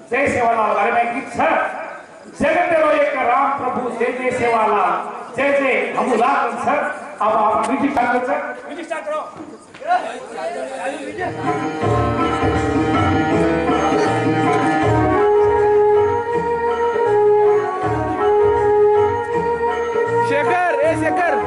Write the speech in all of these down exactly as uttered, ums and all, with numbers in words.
जय सेवालाल अरे मैं गीत छ जगतेरो एक राम प्रभु जय जय सेवालाल जय जय हम लागन छ अब आप म्यूजिक स्टार्ट कर छ म्यूजिक स्टार्ट करो शेखर ए शेखर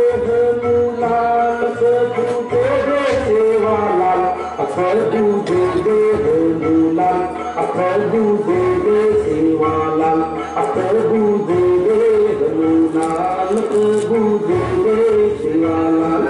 Hare प्रभु दे दे सेवालाल, प्रभु दे दे हनुलाल, प्रभु दे दे सेवालाल।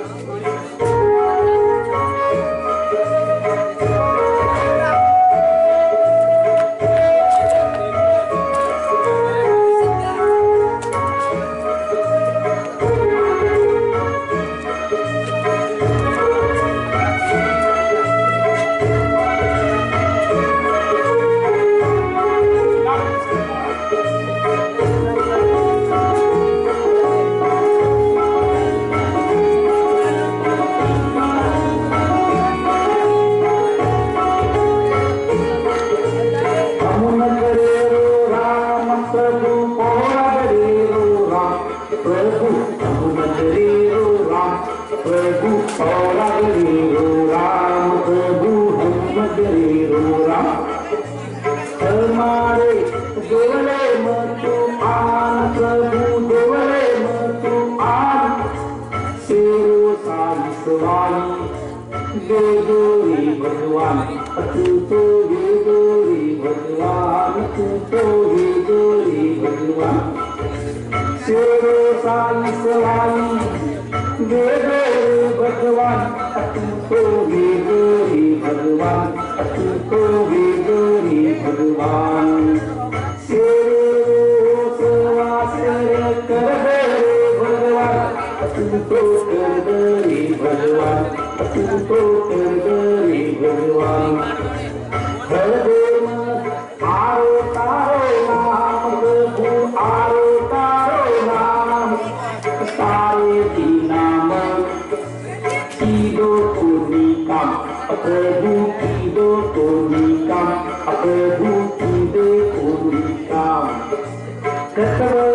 भगवान तू तो ये गोरी भगवान, तू तो ये गोरी भगवान, शेरो साई सवाई दे दे भगवान, तू तो ये गोरी भगवान, तू तो ये गोरी भगवान, शेरो सेवा शेर कर दे भगवान, तू तो कर दे भगवान, तू तो कर दे भगवान। आरो तारो नाम प्रभु, आरो तारो नाम, तारे की नाम की दो कोनी काम, प्रभु की दो कोनी काम, प्रभु की दो कोनी काम।